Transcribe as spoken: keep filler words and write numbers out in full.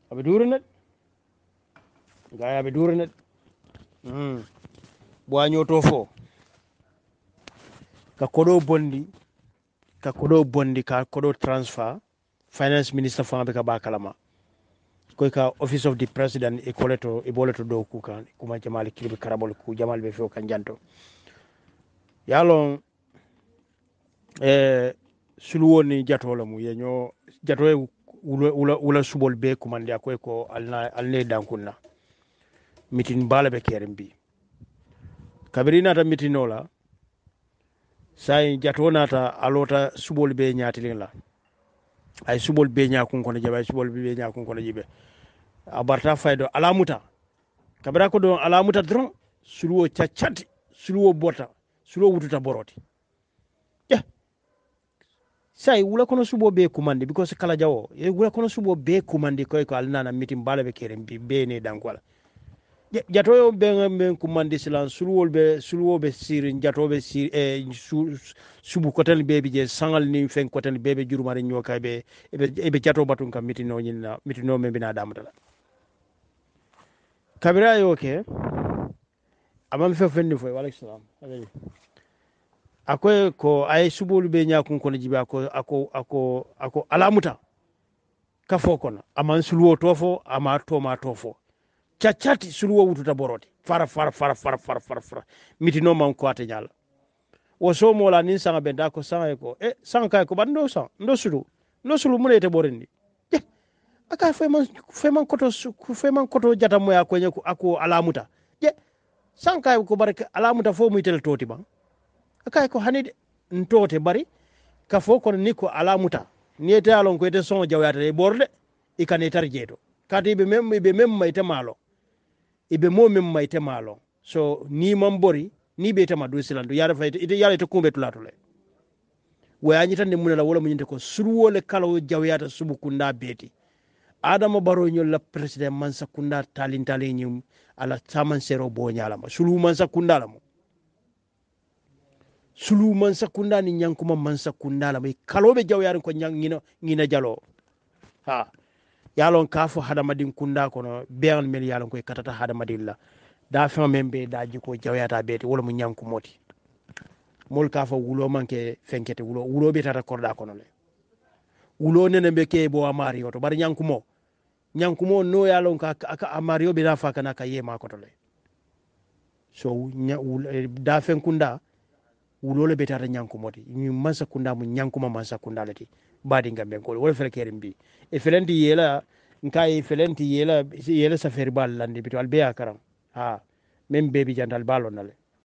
aɓe durenet gaya aɓe durenet mm. ɓowañoto fo ka koɗo bondi ka koɗo bondi ka koɗo transfer finance minister famaɓe ka ɓa kalama koy ka office of the president e koleto e boleto dow kuka kuma jamali kiliɓe karabol ku jamal ɓe few kan janto yalon e sulwoni jatola mu yeño jato e wula, wula, wula subol be kumandi akoy ko alna alne dankunna mitin bala be keren bi kabiri nata mitinola say jato nata alota subol be ñatilin la ay subol be ñakun kono jabe ay subol be ñakun kono jibe abarta faydo alamuta kabira ko don alamuta dron sulwo caccati sulwo bota sulwo wututa boroti yeah. say wula kono subo be kumandi because kala jawo e wula kono subo be kumandi koy ko alnana mitim bala be keren bi be ne dankwala jato yo be men kumandi silan sulwol be sulwo be sirin jato be sir e subu kotel bebe je sangal ni fen kotel bebe jurumare nyoka be e be jato batun kam mitino nyina mitino me bina damdala kabira yo ke amam fe fenni fo wa alaykum salam akoy ko ay subolu be nyakun kono jiba ko ako ako ako alamuta ka fo kono aman sulwo tofo ama to ma tofo cacati sulwo wututa boroti fara fara fara fara fara fara fara mitino man ko ate nyala wo so mola nin sanga be da ko sanga ko e sanga kay ko bando sa ndo sulu ndo sulu mun ete borendi je aka fe man fe man koto fe man koto jata moya ko nyako ako alamuta je sanga ko barke alamuta fo mu tel toti ban aka ko hanide ntote bari ka fo ko ni ko alamuta ni ete alon ko ete son jawyata e borde e kan e tarjeto kati be mem be mem mayte malo ibe mo mem mayte malo so ni man bori ni be tama do silando yara fayte ite yara to kumbe tulato le wayañi tan de munala wala muñinte ko surwole kala jawyata subu kunda beti adama baro ñol la president man sakunda talin talin ala taman sero bo ñalama sulu man sakunda lamo sulu man sakunda ni ñankuma man sakunda lamo kalobe jawyar ko ñangina ngina jalo ha yalon kafo hadamadin kunda kono beyan mel yalon koy katata hadamadin la da fa membe da jiko jawyata beti wala mu ñanku moti mol kafo wulo manke fenkete wulo wulo be tata korda kono le wulo nene be ke bo amari oto bar ñanku mo ñanku mo no yalon ka aka amari be da fa kana ka yema ko to le so da fen kunda wulo le be tata ñanku moti ñu mansa kunda mu ñanku ma mansa kunda lati badi ngambe ko wala fele kerim bi e felenti yela nkai felenti yela yela safari bal landi bito albe akaram ha mem bebi jandal balon nale